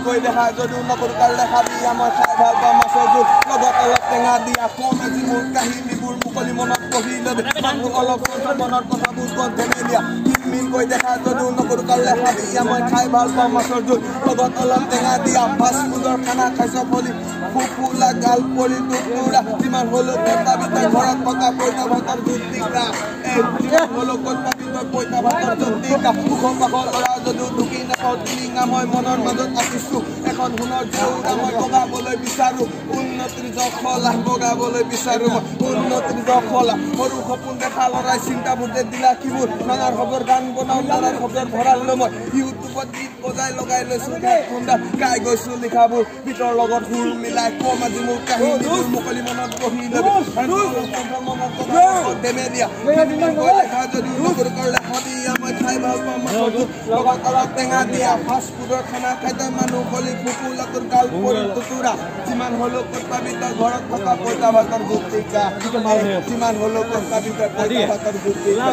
কৈ দেখা যদিও নকৰো তাৰ দেখা দিয়া মই খাই ভাল পাওঁ মাছৰ জোল লগত অলপ টেঙা দিয়া কম আজি মোৰ কাহিনীবোৰ মুকলি মনত পঢ়ি ল'বি মানুহ অলপ মনৰ কথাবোৰ কণ্ঠেনে দিয়া মিল কৈ দেখা যদিও নকৰো তাৰ দেখা দিয়া মই খাই ভাল পাওঁ মাছৰ জোল লগত অলপ টেঙা দিয়া ফাষ্ট ফুডৰ খানা খাইছ ফলি ফুফুলা গাল পৰি টুকুৰা যিমান হ'লেও কটা বিটা ঘৰত থকা পইতা ভাতৰ জুতিকা যিমান হ'লেও কটা বিটা পইতা ভাতৰ জুতিকা মুখৰ পাখৰ ল'ৰা যদিও ঢুকি নাপাওঁ টিলিঙা মই মনৰ মাজত আঁকিছো এখন সোণৰ জৌৰা মই বগাবলৈ বিচাৰো উন্নতিৰ জখলা বগাবলৈ বিচাৰো মই উন্নতিৰ জখলা সৰু সপোন দেখা ল'ৰাই চিন্তাবোৰ যে দিলা কিবোৰ নানাৰ খবৰ গান বনাওঁ নানাৰ খবৰ ভৰালো মই ইউটিউবত গীত বজাই লগাই লৈছো খুন্দা গাই গৈছো লিখাবোৰ গীতৰ লগত সুৰ মিলাই কম আজি মোৰ কাহিনীবোৰ মুকলি মনত বহি ল'বি মনত দেমে দিয়া দেখা যদিও নকৰো লেখা দিয়া মই খাই ভাল পাওঁ মাছৰ জোল লগত অলপ টেঙা দিয়া ফাষ্ট ফুডৰ খানা খাই মানুহ কলি ফুফুলা তোৰ গাল পৰি টুকুৰা যিমান হ'লেও কটা বিটাৰ ঘৰত থকা পইতা ভাতৰ জুতিকা যিমান হ'লেও কটা বিটাৰ পইতা ভাতৰ জুতিকা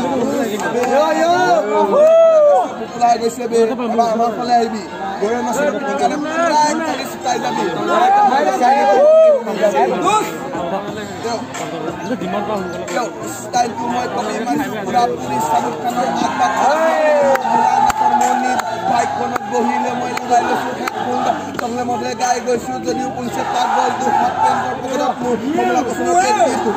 ফুফুলা গৈছে বে আমাৰ ফালে আহিবি গৰৈ মাছৰ চুটাই যাবি স্টাইলটো মই কবি মাৰিছো পুৰা পুৰি চাবুক খানৰ বাইকখনত বহিলে মই লগাই লৈছো হেডফোনডাল তলে মতে গাই গৈছো যদিও পুলিচে তাক গলটো হাত পেণ্টৰ পকেটত মোৰ কমলা কচুনৰ পেণ্টিটো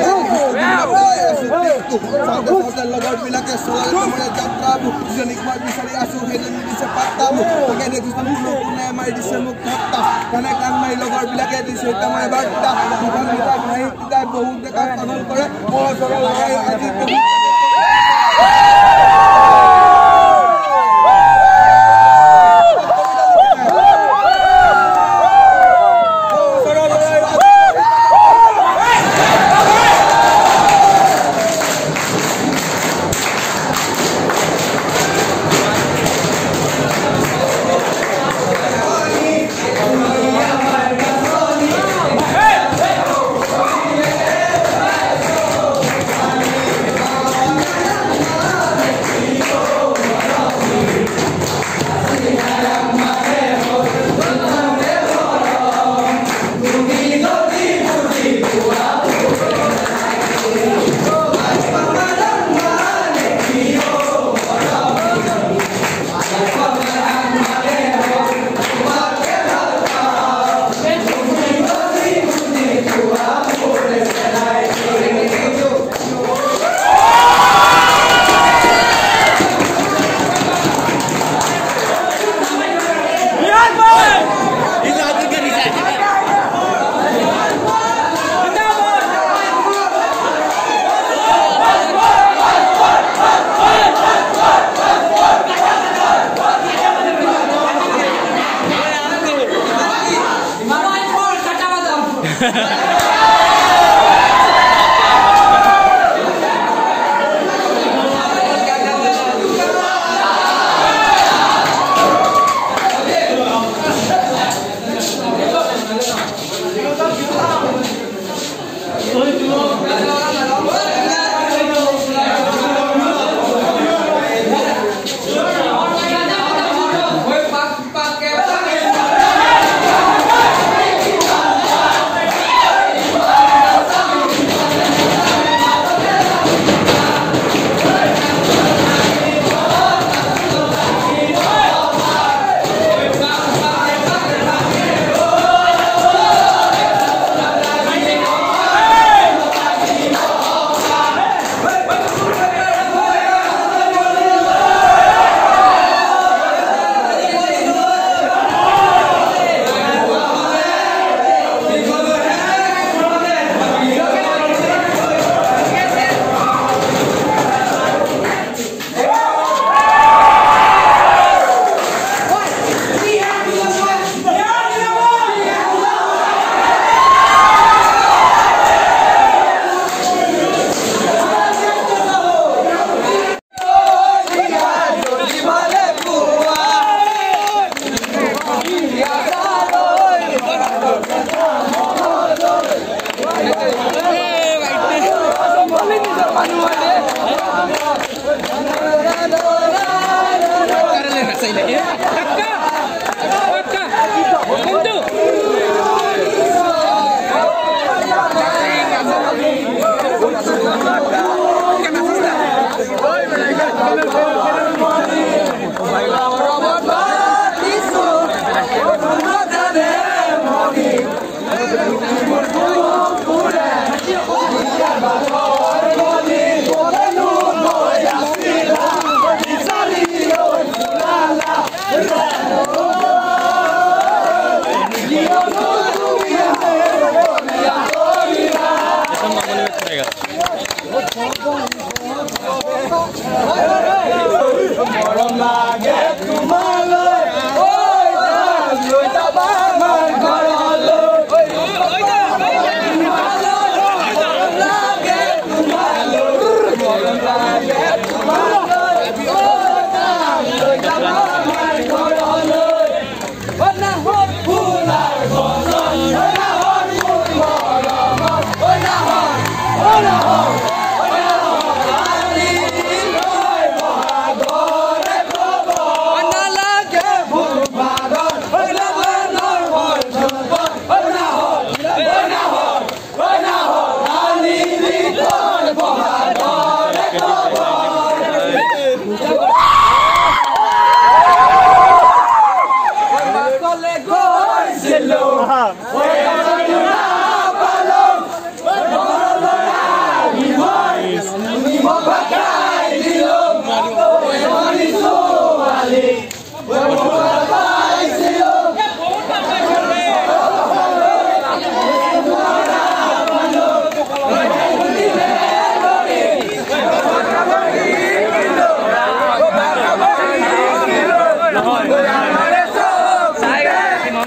লগৰবিলাকে চলাই তোমাৰ যাত্ৰাবোৰ যিজনীক মই বিচাৰি আছো সেইজনী দিছে পাত্তাবোৰ তাকে দেখিছো কোনে মাৰি দিছে মোক ঠাট্টা কাণে কাণ মাৰি লগৰবিলাকে দিছে এতিয়া মই বাৰ্তা বহুত জেগাত পালন কৰে মই সৰল লৰাই আজি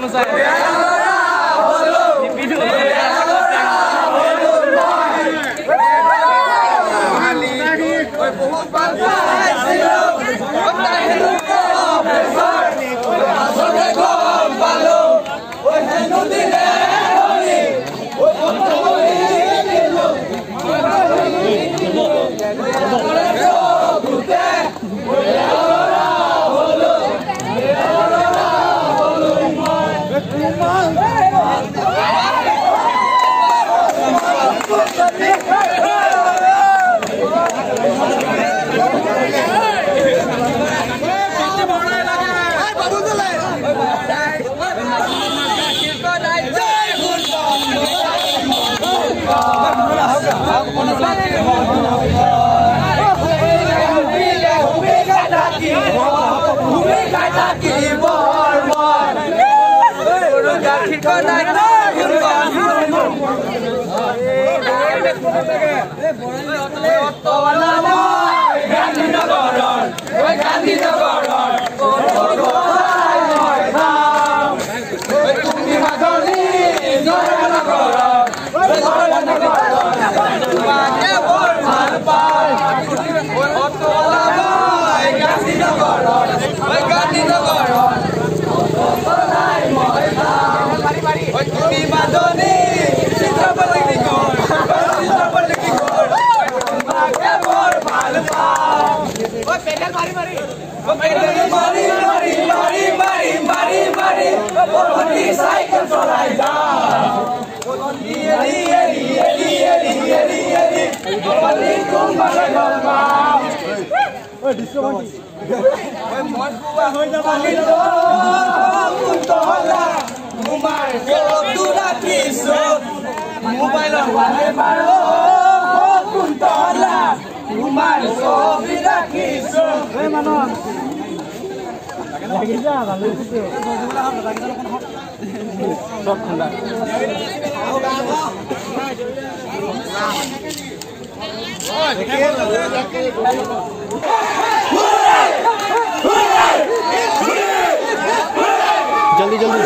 जल्दी जल्दी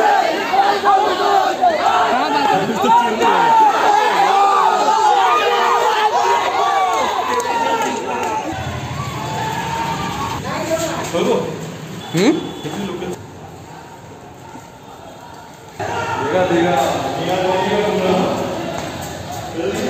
देगा